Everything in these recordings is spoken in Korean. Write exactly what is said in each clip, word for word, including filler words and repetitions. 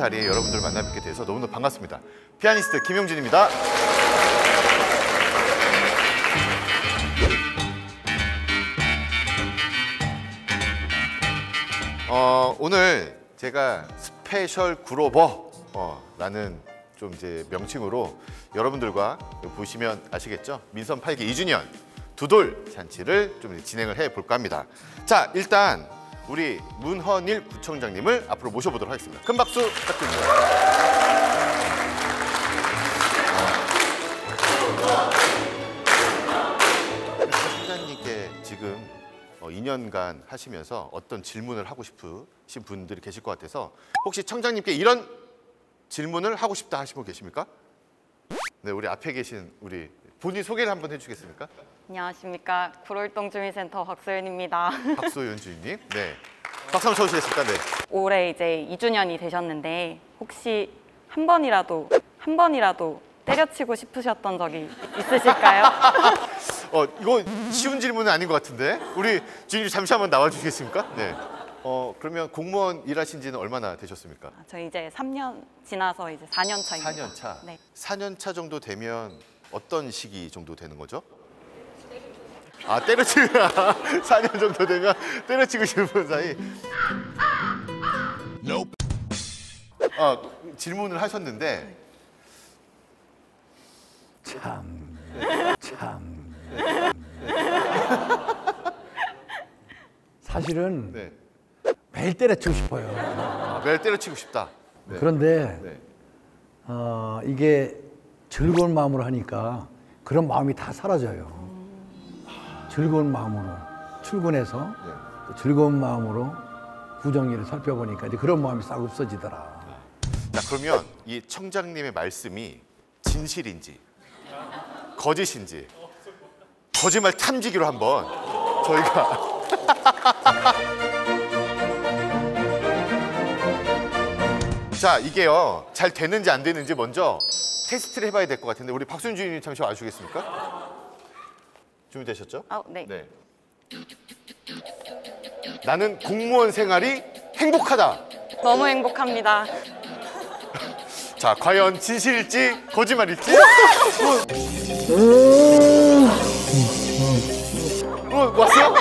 자리에 여러분들을 만나 뵙게 돼서 너무너무 반갑습니다. 피아니스트 김용진입니다. 어, 오늘 제가 스페셜 그로버 어, 라는 좀 이제 명칭으로 여러분들과 보시면 아시겠죠? 민선 팔 기 이 주년 두돌 잔치를 좀 진행을 해 볼까 합니다. 자, 일단 우리 문헌일 구청장님을 앞으로 모셔보도록 하겠습니다. 큰 박수 부탁드립니다. 청장님께 지금 이 년간 하시면서 어떤 질문을 하고 싶으신 분들이 계실 것 같아서 혹시 청장님께 이런 질문을 하고 싶다 하신 분 계십니까? 네, 우리 앞에 계신 우리 본인 소개를 한번 해주시겠습니까? 안녕하십니까. 구롤동 주민센터 박소연입니다. 박소연 주인님, 네. 박수 한번 쳐주시겠습니까? 네. 올해 이제 이 주년이 되셨는데 혹시 한 번이라도 한 번이라도 때려치고 싶으셨던 적이 있으실까요? 어, 이거 쉬운 질문은 아닌 것 같은데 우리 주인님 잠시 한번 나와주시겠습니까? 네. 어, 그러면 공무원 일하신 지는 얼마나 되셨습니까? 아, 저 이제 삼 년 지나서 이제 사 년 차입니다. 사 년 차? 네. 사 년 차 정도 되면 어떤 시기 정도 되는 거죠? 아, 때려치고 사 년 정도 되면 때려치고 싶은 사이. 아, 질문을 하셨는데 참, 참. 사실은 네. 매일 때려치고 싶어요. 아, 매일 때려치고 싶다. 네. 그런데 네. 어, 이게 즐거운 마음으로 하니까 그런 마음이 다 사라져요. 즐거운 마음으로 출근해서 네. 또 즐거운 마음으로 구정리를 살펴보니까 이제 그런 마음이 싹 없어지더라. 자, 그러면 이 청장님의 말씀이 진실인지 거짓인지 거짓말 탐지기로 한번 저희가 자, 이게요 잘 되는지 안 되는지 먼저 테스트를 해봐야 될 것 같은데 우리 박순 주인님 잠시 와주시겠습니까? 준비되셨죠? 아, 네. 네. 나는 공무원 생활이 행복하다. 너무 행복합니다. 자, 과연 진실일지 거짓말일지? 어, 왔어요?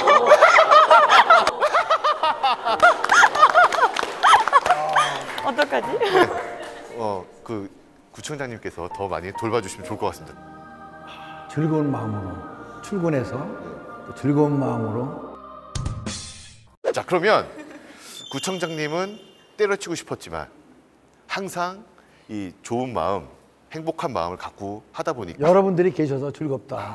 어떡하지? 네. 어, 그 구청장님께서 더 많이 돌봐주시면 좋을 것 같습니다. 즐거운 마음으로 출근해서 또 즐거운 마음으로. 자, 그러면 구청장님은 때려치고 싶었지만 항상 이 좋은 마음, 행복한 마음을 갖고 하다 보니까 여러분들이 계셔서 즐겁다.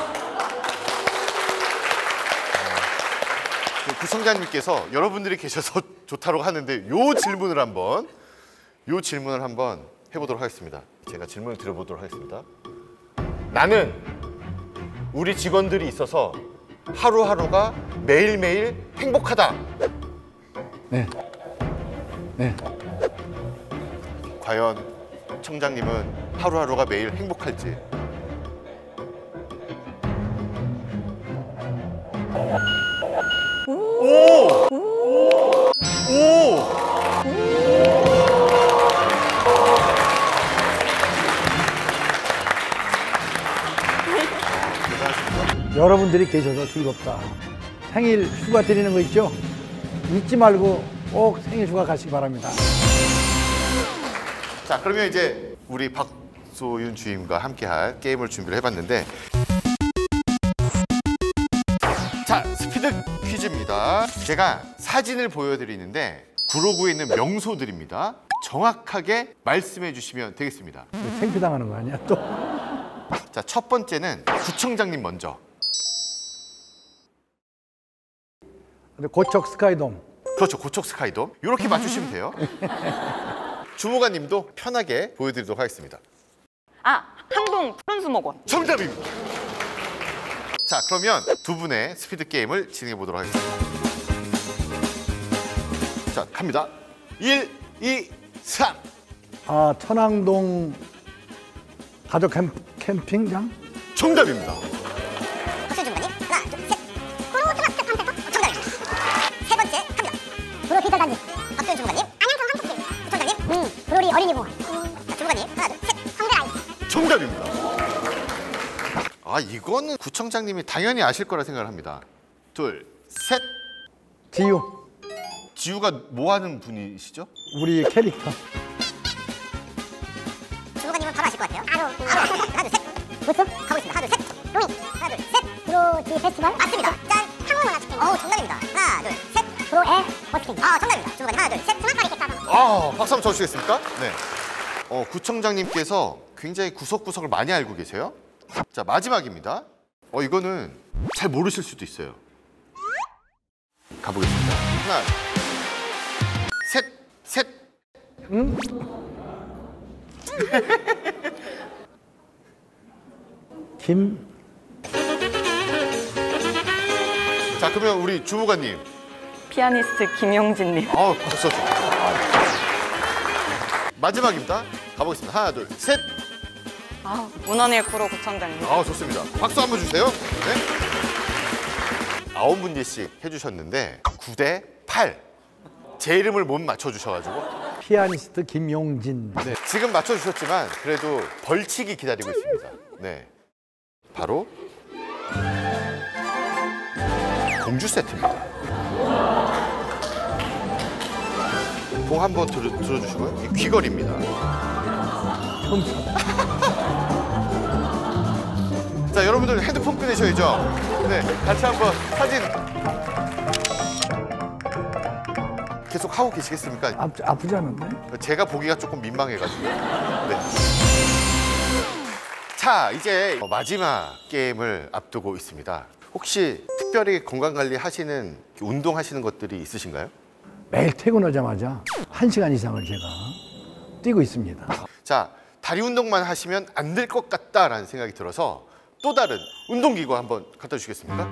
구청장님께서 여러분들이 계셔서 좋다고 하는데 요 질문을 한번 요 질문을 한번 해보도록 하겠습니다. 제가 질문을 드려보도록 하겠습니다. 나는 우리 직원들이 있어서 하루하루가 매일매일 행복하다. 네. 네. 과연 청장님은 하루하루가 매일 행복할지. 오! 오! 오! 여러분들이 계셔서 즐겁다. 생일 휴가 드리는 거 있죠? 잊지 말고 꼭 생일 휴가 가시기 바랍니다. 자, 그러면 이제 우리 박소윤 주임과 함께할 게임을 준비를 해봤는데, 자, 스피드 퀴즈입니다. 제가 사진을 보여드리는데 구로구에 있는 명소들입니다. 정확하게 말씀해 주시면 되겠습니다. 창피당하는 거 아니야 또? 자, 첫 번째는 구청장님 먼저. 고척 스카이돔. 그렇죠, 고척 스카이돔. 이렇게 맞추시면 돼요. 주무관님도 편하게 보여드리도록 하겠습니다. 아, 항동 푸른수목원. 정답입니다. 자, 그러면 두 분의 스피드 게임을 진행해 보도록 하겠습니다. 자, 갑니다. 일, 이, 삼. 아, 천왕동 가족 캠, 캠핑장? 정답입니다. 박수 주무관님 하나 둘셋 구로 스마트 팜센터 정답입니다. 세 번째 갑니다. 구로 디지털단지 박수 주무관님 안양성 한국팀 구청장님 음 우리 어린이 공원. 자, 주무관님 하나 둘 셋. 성대아이. 정답입니다. 아, 이거는 구청장님이 당연히 아실 거라 생각을 합니다. 둘, 셋. 지유, 지우가 뭐 하는 분이시죠? 우리 캐릭터. 주무관님은 바로 아실 것 같아요. 바로. 하나 둘 셋. 무슨? 가고 있습니다. 하나 둘 셋. 로밍. 하나 둘 셋. 브로지 페스티벌. 맞습니다. 짠. 한국문화축제. 어, 정답입니다. 하나 둘 셋. 브로에 버스킹. 아, 정답입니다. 주무관님 하나 둘 셋. 스마트리 객사선. 아, 박수 한번 쳐주시겠습니까? 네. 어, 구청장님께서 굉장히 구석구석을 많이 알고 계세요. 자, 마지막입니다. 어, 이거는 잘 모르실 수도 있어요. 가보겠습니다. 하나, 셋, 셋. 응? 김, 자, 그러면 우리 주무관님. 피아니스트 김용진님. 아, 벌써 좋 마지막입니다. 가보겠습니다. 하나, 둘, 셋. 아, 문헌일 프로 구청장님. 아, 좋습니다. 박수 한번 주세요. 네. 아홉 문제씩 해주셨는데 구 대 팔. 제 이름을 못 맞춰주셔가지고. 피아니스트 김용진. 네. 지금 맞춰주셨지만 그래도 벌칙이 기다리고 있습니다. 네. 바로 공주 세트입니다. 봉 한번 들어, 들어주시고요. 이 귀걸이입니다. 자, 여러분들 핸드폰 꺼내셔야죠. 네, 같이 한번 사진 계속 하고 계시겠습니까? 아, 아프지 않은데? 제가 보기가 조금 민망해가지고. 네. 자, 이제 마지막 게임을 앞두고 있습니다. 혹시 특별히 건강관리 하시는, 운동하시는 것들이 있으신가요? 매일 퇴근하자마자 한 시간 이상을 제가 뛰고 있습니다. 자, 다리 운동만 하시면 안 될 것 같다라는 생각이 들어서 또 다른 운동기구 한번 갖다 주시겠습니까?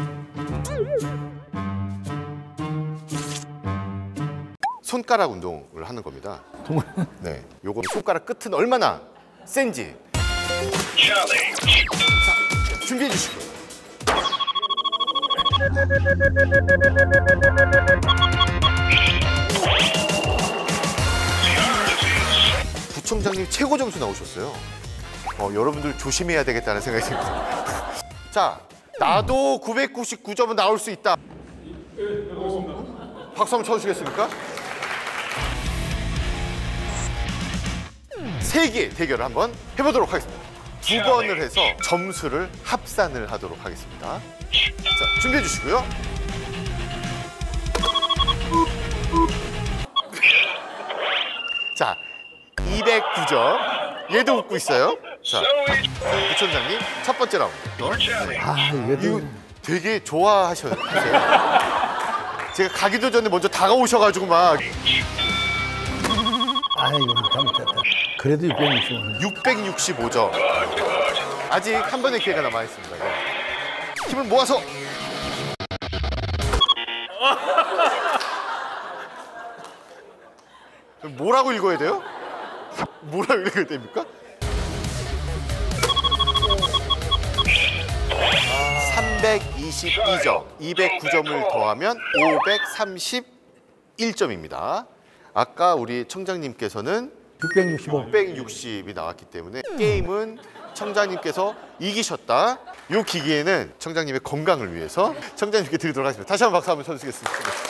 손가락 운동을 하는 겁니다. 정말 네, 요거 손가락 끝은 얼마나 센지. 자, 준비해 주시고요. 구청장님 최고 점수 나오셨어요. 어, 여러분들 조심해야 되겠다는 생각이 듭니다. 자, 나도 구백구십구 점은 나올 수 있다. 박수 한번 쳐주시겠습니까? 세기 대결을 한번 해보도록 하겠습니다. 두 번을 해서 점수를 합산을 하도록 하겠습니다. 자, 준비해 주시고요. 자, 이백구 점. 얘도 웃고 있어요. 자, 부천장님 첫 번째 라운드. 네. 아, 이거 이거 되게 좋아하셔요. 제가 가기도 전에 먼저 다가오셔가지고 막 아, 이거 잘못했다. 그래도 육백육십오. 육백육십오 점. 아직 한 번의 기회가 남아 있습니다. 네. 힘을 모아서. 뭐라고 읽어야 돼요? 뭐라고 읽어야 됩니까? 삼백이십이 점, 이백구 점을 더하면 오백삼십일 점입니다. 아까 우리 청장님께서는 육백육십오. 육백육십이 나왔기 때문에 게임은 청장님께서 이기셨다. 이 기기에는 청장님의 건강을 위해서 청장님께 드리도록 하겠습니다. 다시 한번 박수 한번 쳐주시겠습니다.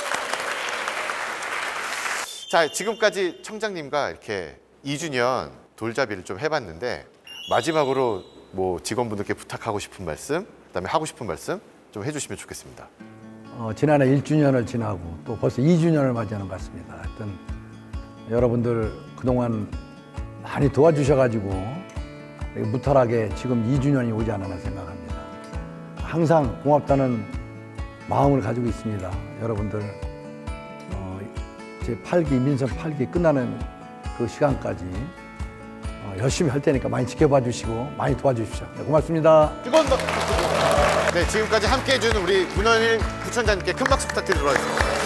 자, 지금까지 청장님과 이렇게 이 주년 돌잡이를 좀 해봤는데 마지막으로 뭐 직원분들께 부탁하고 싶은 말씀, 그다음에 하고 싶은 말씀 좀 해주시면 좋겠습니다. 어, 지난해 일 주년을 지나고 또 벌써 이 주년을 맞이하는 것 같습니다. 하여튼 여러분들 그동안 많이 도와주셔가지고 무탈하게 지금 이 주년이 오지 않았나 생각합니다. 항상 고맙다는 마음을 가지고 있습니다. 여러분들 어, 제 팔 기 민선 팔 기 끝나는 그 시간까지 어, 열심히 할 테니까 많이 지켜봐 주시고 많이 도와주십시오. 네, 고맙습니다. 뜨거운 박수. 네, 지금까지 함께해 준 우리 문헌일 부천장님께 큰 박수 부탁드리도록 하겠습니다.